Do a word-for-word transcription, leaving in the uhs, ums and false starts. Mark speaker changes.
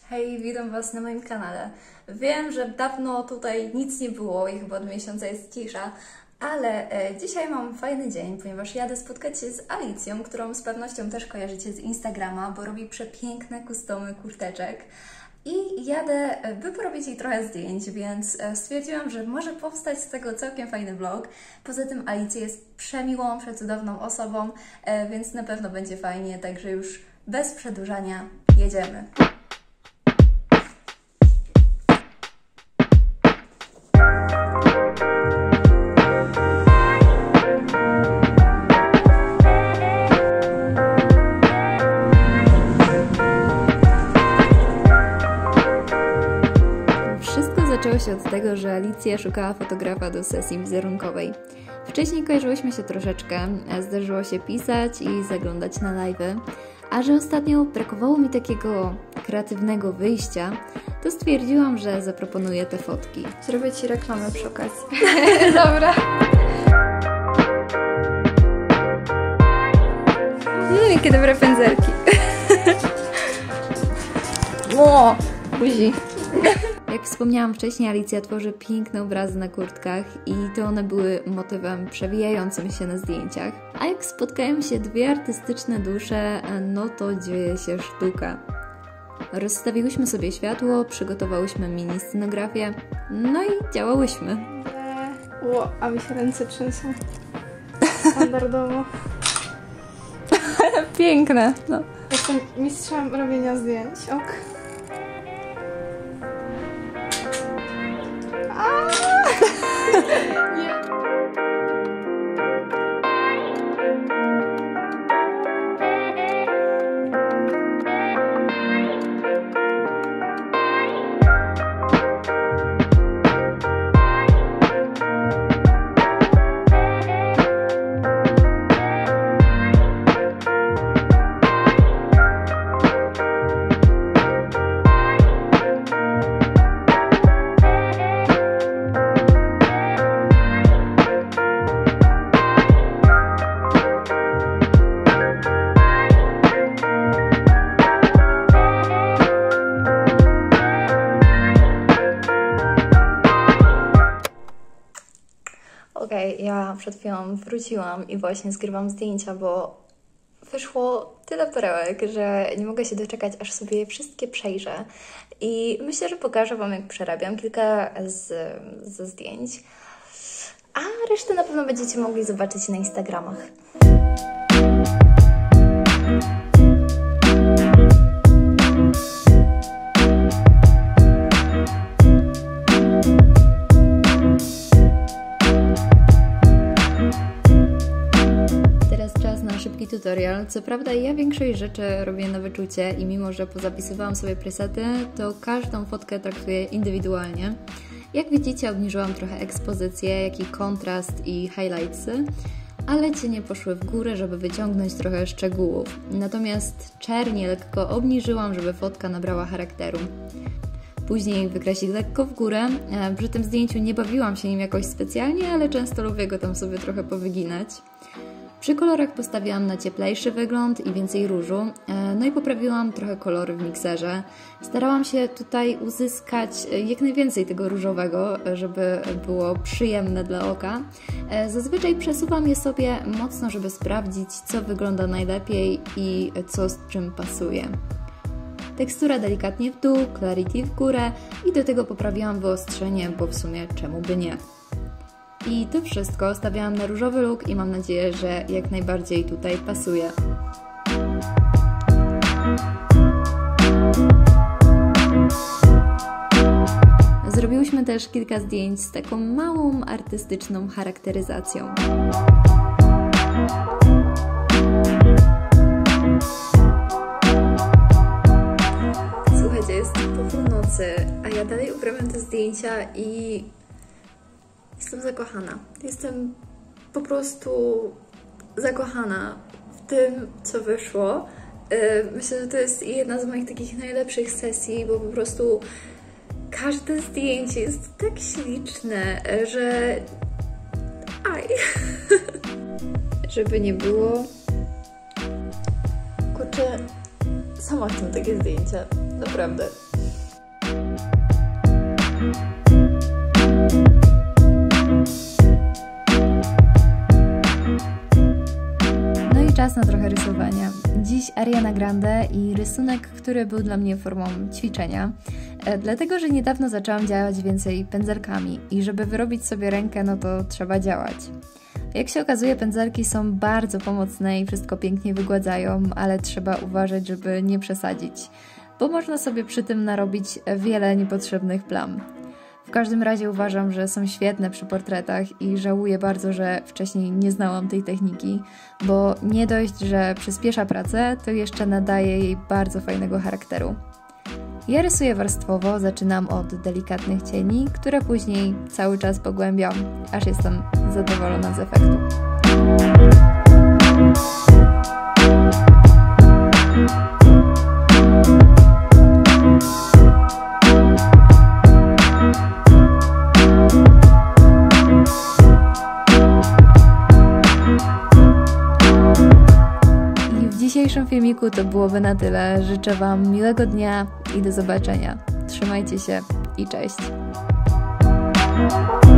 Speaker 1: Hej, witam Was na moim kanale. Wiem, że dawno tutaj nic nie było i chyba od miesiąca jest cisza, ale e, dzisiaj mam fajny dzień, ponieważ jadę spotkać się z Alicją, którą z pewnością też kojarzycie z Instagrama, bo robi przepiękne customy kurteczek. I jadę, by porobić jej trochę zdjęć, więc stwierdziłam, że może powstać z tego całkiem fajny vlog. Poza tym Alicja jest przemiłą, przecudowną osobą, więc na pewno będzie fajnie, także już bez przedłużania jedziemy. Zaczęło się od tego, że Alicja szukała fotografa do sesji wizerunkowej. Wcześniej kojarzyłyśmy się troszeczkę, zdarzyło się pisać i zaglądać na live'y, a że ostatnio brakowało mi takiego kreatywnego wyjścia, to stwierdziłam, że zaproponuję te fotki. Zrobię Ci reklamę przy okazji. Dobra. Mmm, jakie dobre pędzelki. O, buzi. Jak wspomniałam wcześniej, Alicja tworzy piękne obrazy na kurtkach i to one były motywem przewijającym się na zdjęciach. A jak spotkają się dwie artystyczne dusze, no to dzieje się sztuka. Rozstawiłyśmy sobie światło, przygotowałyśmy mini scenografię, no i działałyśmy.
Speaker 2: Ło, a mi się ręce trzęsą. Standardowo.
Speaker 1: Piękne, no.
Speaker 2: Jestem mistrzem robienia zdjęć, ok. Nie.
Speaker 1: Okej, okay, ja przed chwilą wróciłam i właśnie zgrywam zdjęcia, bo wyszło tyle perełek, że nie mogę się doczekać, aż sobie je wszystkie przejrzę. I myślę, że pokażę Wam, jak przerabiam kilka z, ze zdjęć, a resztę na pewno będziecie mogli zobaczyć na Instagramach. Szybki tutorial. Co prawda ja większość rzeczy robię na wyczucie i mimo, że pozapisywałam sobie presety, to każdą fotkę traktuję indywidualnie. Jak widzicie, obniżyłam trochę ekspozycję, jak i kontrast i highlightsy, ale cienie poszły w górę, żeby wyciągnąć trochę szczegółów. Natomiast czernie lekko obniżyłam, żeby fotka nabrała charakteru. Później wykreślić lekko w górę. Przy tym zdjęciu nie bawiłam się nim jakoś specjalnie, ale często lubię go tam sobie trochę powyginać. Przy kolorach postawiłam na cieplejszy wygląd i więcej różu, no i poprawiłam trochę kolory w mikserze. Starałam się tutaj uzyskać jak najwięcej tego różowego, żeby było przyjemne dla oka. Zazwyczaj przesuwam je sobie mocno, żeby sprawdzić, co wygląda najlepiej i co z czym pasuje. Tekstura delikatnie w dół, clarity w górę i do tego poprawiłam wyostrzenie, bo w sumie czemu by nie. I to wszystko stawiałam na różowy look i mam nadzieję, że jak najbardziej tutaj pasuje. Zrobiłyśmy też kilka zdjęć z taką małą artystyczną charakteryzacją. Słuchajcie, jest po północy, a ja dalej uprawiam te zdjęcia i jestem zakochana. Jestem po prostu zakochana w tym, co wyszło. Myślę, że to jest jedna z moich takich najlepszych sesji, bo po prostu każde zdjęcie jest tak śliczne, że... Aj! Żeby nie było... Kurczę, sama chcę takie zdjęcia. Naprawdę. No i czas na trochę rysowania. Dziś Ariana Grande i rysunek, który był dla mnie formą ćwiczenia, e, dlatego, że niedawno zaczęłam działać więcej pędzelkami i żeby wyrobić sobie rękę, no to trzeba działać. Jak się okazuje, pędzelki są bardzo pomocne i wszystko pięknie wygładzają, ale trzeba uważać, żeby nie przesadzić, bo można sobie przy tym narobić wiele niepotrzebnych plam. W każdym razie uważam, że są świetne przy portretach i żałuję bardzo, że wcześniej nie znałam tej techniki, bo nie dość, że przyspiesza pracę, to jeszcze nadaje jej bardzo fajnego charakteru. Ja rysuję warstwowo, zaczynam od delikatnych cieni, które później cały czas pogłębiam, aż jestem zadowolona z efektu. W dzisiejszym filmiku to byłoby na tyle. Życzę Wam miłego dnia i do zobaczenia. Trzymajcie się i cześć!